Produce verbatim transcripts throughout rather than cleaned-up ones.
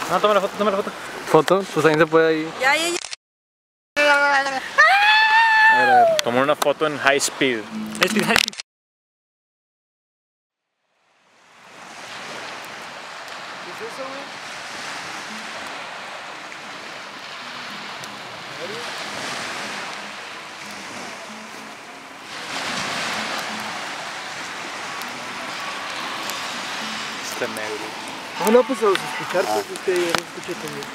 No, toma la foto, toma la foto. ¿Foto? Pues también se puede ahí. Ya, ya, ya. A ver, a ver. Tomar una foto en high speed. High speed, high speed. ¿Qué es eso, güey? Está negro. Ah, no, pues a los escuchar, pues es que ya lo escuché también.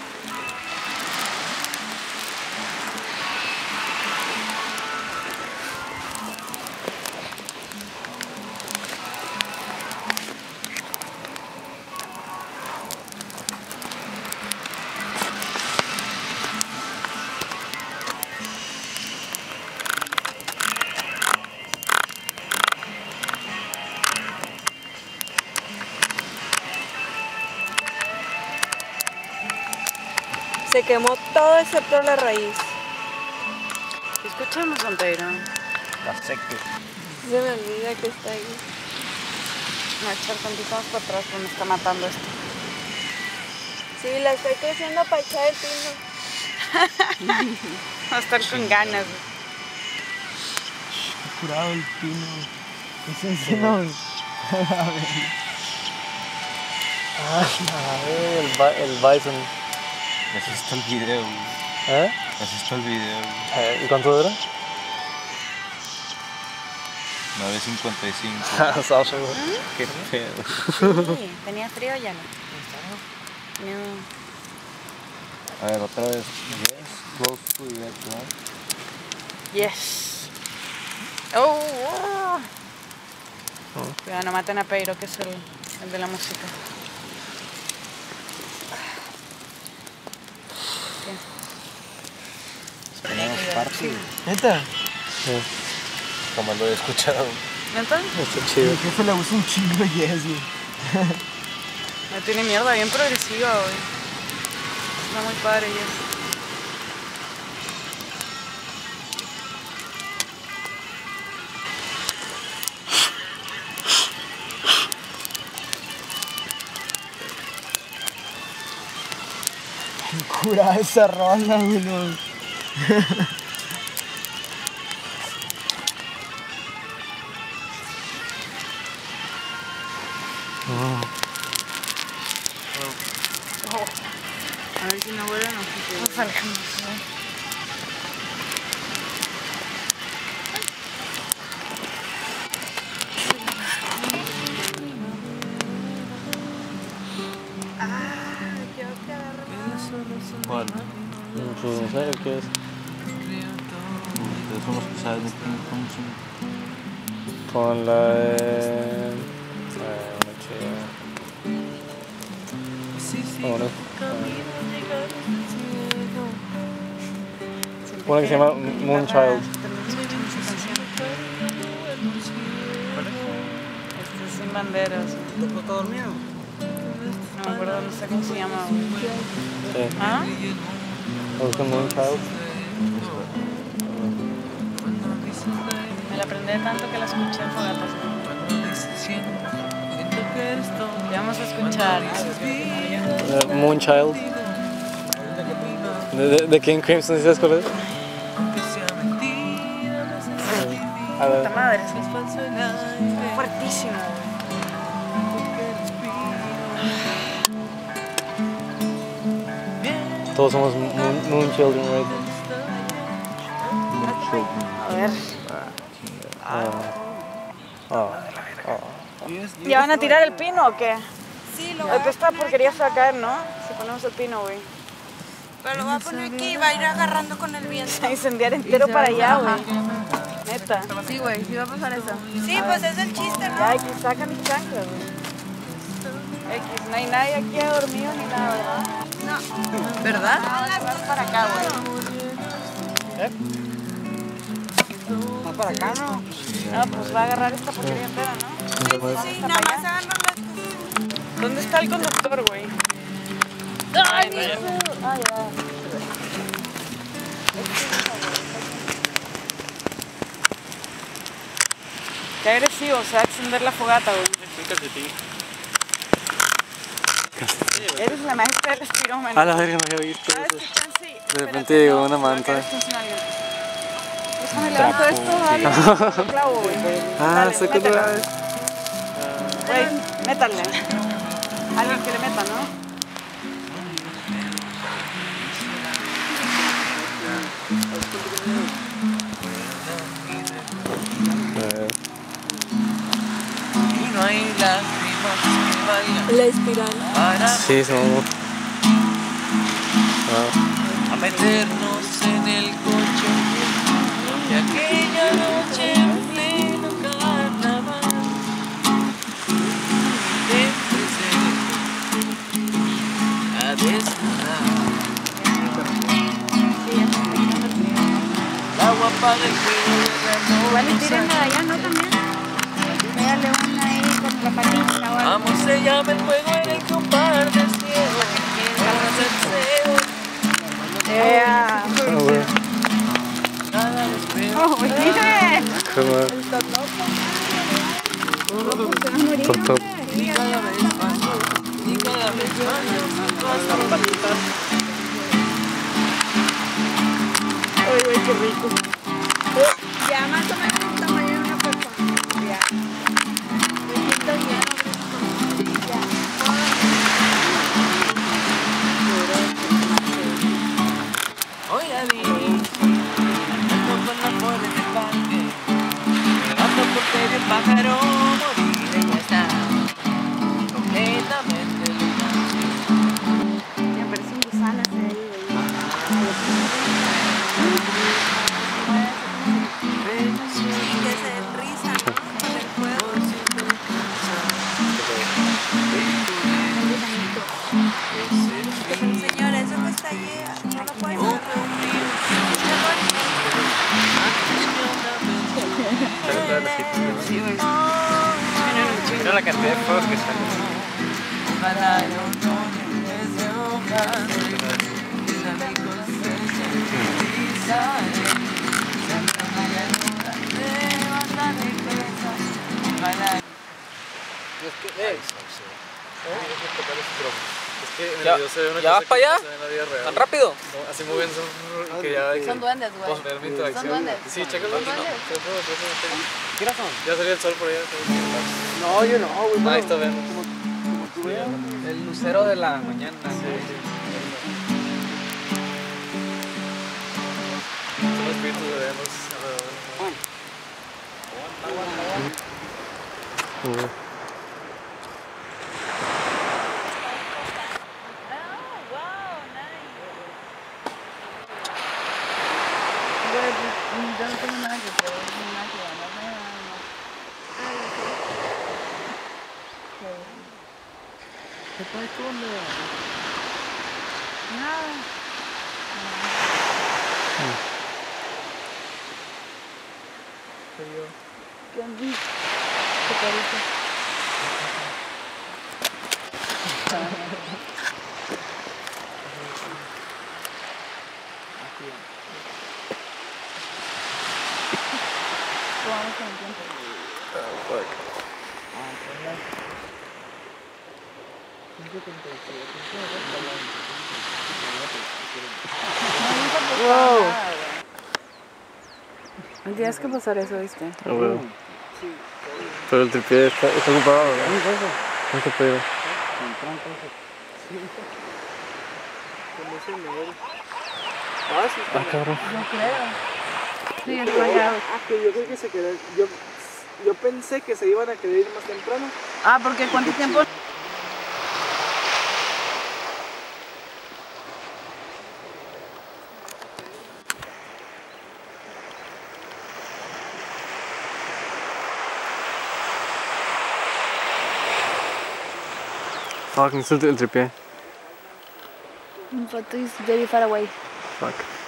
Se quemó todo excepto la raíz. Escuchamos, Don Pedro. Está seco. Se me olvida que está ahí. Me voy a echar tantito más para atrás, pero me está matando esto. Sí, la estoy creciendo para echar el pino. Va a estar con ganas. Curado el pino. Es en serio. Ay, a ver, el, ba el bison. Me asustó el video. ¿Eh? Me asustó el video. ¿Y cuánto dura? nueve cincuenta y cinco. Ah, Sasha, güey. Qué pedo. Sí, tenía frío ya no. No. A ver, otra vez. Yes, close to the edge, right? Yes. Oh, oh. Cuidado, no maten a Pedro, que es el, el de la música. Tenemos parte. ¿Neta? Sí. Como lo he escuchado. ¿Neta? Está chido. Mi jefe le gusta un chingo Yes, güey. No tiene mierda, bien progresiva, güey. Está muy padre, Yes. Cura esa rola, güey. No. Oh. Oh. A ver si no huele, no sé. Nos alejamos, ¿no? ¿Cuál? Pues no sé qué es. Ustedes son los que saben de King Crimson. Con la de... Eh, una chida. Bueno, una que se llama Moonchild. Este es Sin Banderas. ¿Está dormido? No me acuerdo, no sé cómo se llama. Sí. ¿Ah? ¿Busca Moonchild? Me la aprendí tanto que la escuché en fogatas. Y vamos a escuchar Uh, Moonchild. De, de, de King Crimson, ¿sí sabes cuál es? A ver. Puta madre, es fuertísimo. Todos somos moon, moon children, right? A ver. Oh. Oh. Oh. ¿Ya van a tirar el pino o qué? Sí, lo voy Ahorita a esta poner porquería aquí. se va a caer, ¿no? Si ponemos el pino, güey. Pero lo voy a poner aquí y va a ir agarrando con el viento. A incendiar entero para allá, güey. Neta. Sí, güey, sí va a pasar eso. Sí, pues es el chiste, ¿no? Ya, aquí saca mis chanclas, güey. X, no hay nadie aquí dormido ni nada, ¿verdad? No. ¿Verdad? Más para acá, güey. ¿Eh? ¿Más para acá, no? No, pues va a agarrar esta porquería entera, ¿no? Sí, nada más agarran las... ¿Dónde está el conductor, güey? ¡Ay, Dios! Ah, ya. Qué agresivo, se va a extender la fogata, güey. Explícate, tío. Eres la maestra del espirómeno. A la verga, no había visto ¿Sabes eso. qué tan sí? De repente llegó una manta. Déjame levanto esto, dale. Lo clavo, güey. Ah, Dale, sé que mételo. otra vez. Güey, métale. Alguien que le meta, ¿no? Y no hay lágrimas que valgan La espiral. para Sí, somos. Ah. a meternos en el coche de aquella noche en pleno carnaval. Te empecé a desnudar. El agua apaga el fuego de la Igual y noche. tírenme de allá, ¿no? También. Pégale una ahí con la patita o algo. Vamos, se llama el juego en el que un par de ciegos vamos a ser ciegos. Yeah. Ah, bueno. Nada les veo. Oh, güey. Como. Top, top. Y cada vez más, y cada vez más, más patitas. Ay, güey, qué rico. Ya más o menos un tamaño de una persona. Ya. Me siento bien. Ya. Hoy a mí, ando con la flor en el parque, ando porque vi un pájaro morir y ya está, completamente loca. Me parece un gusano ese de ahí, güey. Sí, que se den risa, ¿no? Con el fuego. Señora, eso que está allí, no lo puedes agarrar. Mira la cantidad de fuegos que salen. Ojalá el otoño en vez de hojas y la mi cosecha sale, Santa María Luna, levanta mi cabeza, ojalá. Es que, eh. Es que en el ¿Ya- video se ve una ya cosa vas para que allá? no se ve en la vida real. ¿Tan rápido? No, así moviendo y que ya hay Son duendes, güey. pues, ver mi interacción. Son duendes. Sí, chécalo. Son duendes. Te lo puedo, te lo puedo, te lo puedo. ¿Qué razón? Ya salió el sol por allá. No, yo no, güey. Ahí está, ven. El lucero de la mañana. Son los espíritus de Venus alrededor. Yo no tengo nada que ver, no tengo nada que ver, no tengo nada más. ¿Qué tal tú, hombre? Nada. ¿Qué han visto? ¿Qué carita? Vamos con el tiempo. Wow. Tienes que pasar eso, ¿viste? Ah, bueno. Pero el tripié está, está ocupado, ¿verdad? No se puede. Ah, cabrón. Sí, es allá. Ah, que yo creo que se quedó. Yo, yo pensé que se iban a querer ir más temprano. Ah, porque ¿cuánto tiempo? Fuck, necesito el tripié. But it's very far away. Fuck.